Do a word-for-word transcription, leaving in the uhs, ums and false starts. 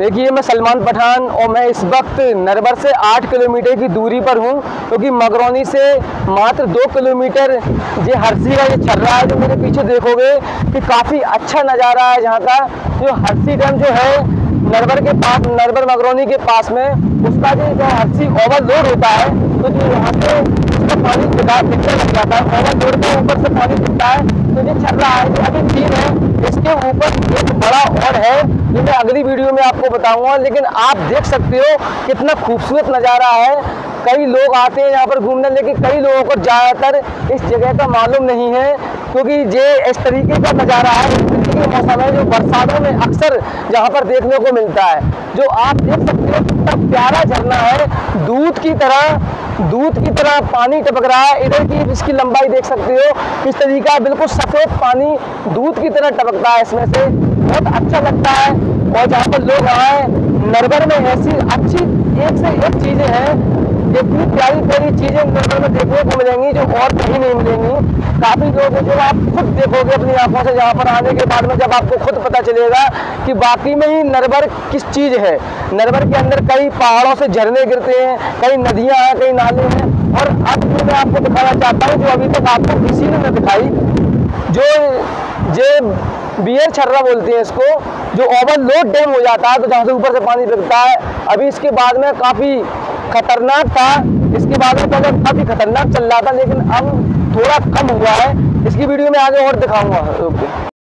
देखिए मैं सलमान पठान और मैं इस वक्त नरवर से आठ किलोमीटर की दूरी पर हूँ, क्योंकि तो मगरौनी से मात्र दो किलोमीटर ये हरसी का ये चल रहा है। जो मेरे पीछे देखोगे कि काफ़ी अच्छा नज़ारा है यहाँ का। जो हरसी डैम जो है नरवर के पास, नरवर मगरौनी के पास में, उसका जो जो हरसी ओवरलोड होता है तो जो यहाँ से उसका पानी गिरने लग जाता है। ओवरलोड के ऊपर से पानी गिरता है तो ये चल रहा है। जो अभी सीन है इसके ऊपर एक बड़ा और है जो मैं अगली वीडियो में आपको बताऊंगा। लेकिन आप देख सकते हो कितना खूबसूरत नज़ारा है। कई लोग आते हैं यहाँ पर घूमने, लेकिन कई लोगों को ज़्यादातर इस जगह का मालूम नहीं है, क्योंकि ये इस तरीके का नज़ारा है, इस तरीके के मौसम है जो बरसातों में अक्सर यहाँ पर देखने को मिलता है। जो आप देख सकते हो कितना प्यारा झरना है, दूध की तरह दूध की तरह पानी टपक रहा है। इधर की इसकी लंबाई देख सकते हो इस तरीका, बिल्कुल सफ़ेद पानी दूध की तरह टपकता है इसमें से, बहुत अच्छा लगता है। और जहाँ पर लोग आए, नरवर में ऐसी अच्छी एक से एक चीज़ें हैं, इतनी प्यारी प्यारी चीज़ें नरवर में देखने को मिलेंगी जो और कहीं नहीं मिलेंगी। काफ़ी लोग जो आप खुद देखोगे अपनी आंखों से, यहाँ पर आने के बाद में जब आपको खुद पता चलेगा कि वाकई में ही नरवर किस चीज़ है। नरवर के अंदर कई पहाड़ों से झरने गिरते हैं, कई नदियाँ हैं, कई नाले हैं। और अब मैं आपको दिखाना चाहता हूँ जो अभी तक आपको किसी ने न दिखाई, जो जे बियर छर्रा बोलते हैं इसको, जो ओवरलोड डैम हो जाता है तो जहाँ से ऊपर से पानी गिरता है। अभी इसके बाद में काफ़ी खतरनाक था, इसके बाद में पहले काफ़ी खतरनाक चल रहा था, लेकिन अब थोड़ा कम हुआ है। इसकी वीडियो में आगे और दिखाऊंगा।